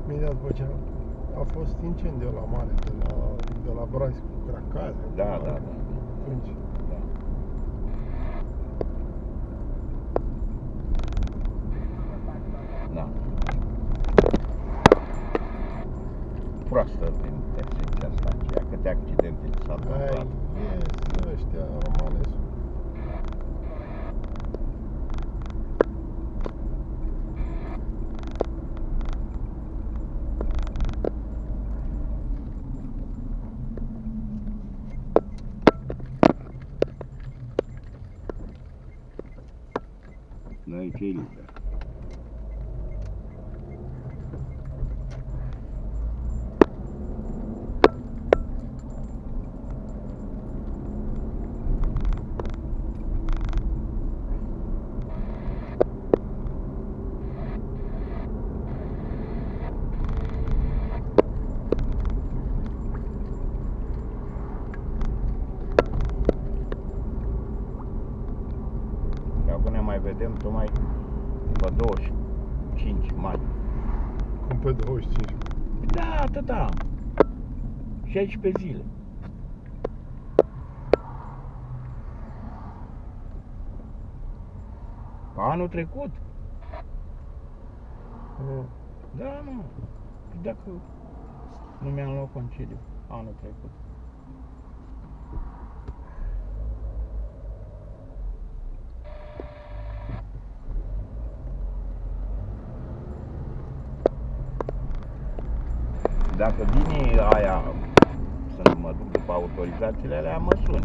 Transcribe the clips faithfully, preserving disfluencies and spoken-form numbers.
Imediat după ce a fost incendiul la mare de la, de la Braș cu cracare. Da, da, da. Atunci. Da. Da. Proastă intersecția asta aceea, câte accidente ți s-au întâmplat. Ai, ies, ăștia, Romanescu. Da, aici e liber. Dacă ne mai vedem tocmai pe douăzeci și cinci mai. Cum pe douăzeci și cinci? Da, atâta. șaisprezece zile. Anul trecut. Mm. Da, mă. Dacă nu mi-am luat concediu anul trecut. Dacă vine aia să mă duc după autorizațiile alea, mă suni.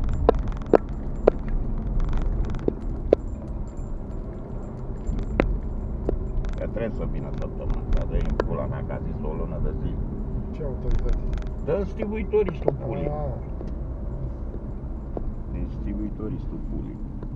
Că trebuie să vină săptămâna asta, dă-i în pula mea, că a zis o lună de zi. Ce autorizație? Dă distribuitoristul pulii. Ah. Distribuitoristul pulii.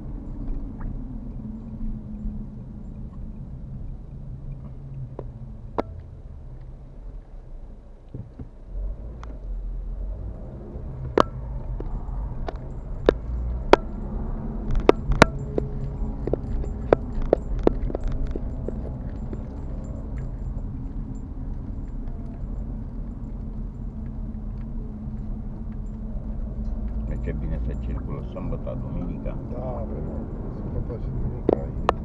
Ce bine se circulă sâmbătă, duminica. Da, bă, sâmbătă și duminica e...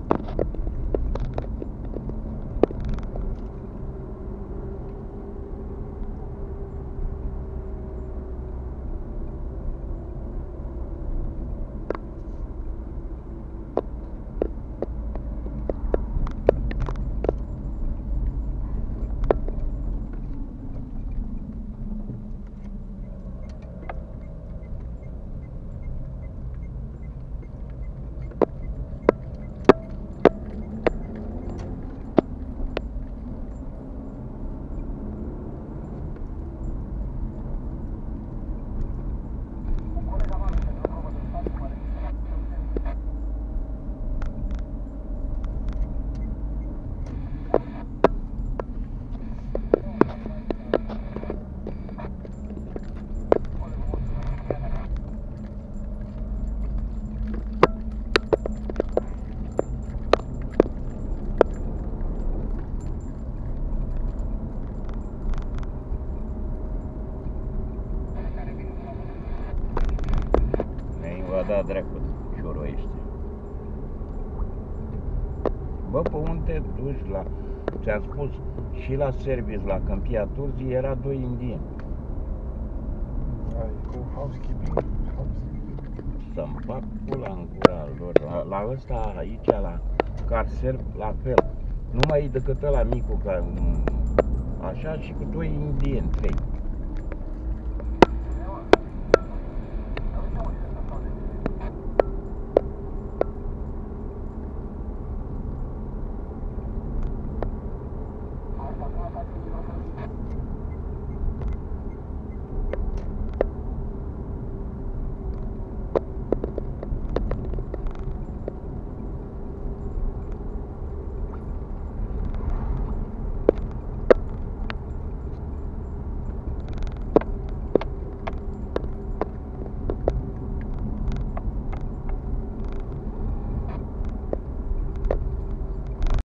Va da dracu șorul ăștia. Bă, pe unde te duci la... Ți-am spus, și la service, la Câmpia Turzii, era doi indieni. Ai, cu housekeeping, housekeeping. Să-mi fac pula în gura lor. La, la ăsta, aici, la Carser, la fel. Nu mai e decât ăla micu, ca, așa, și cu doi indieni, trei.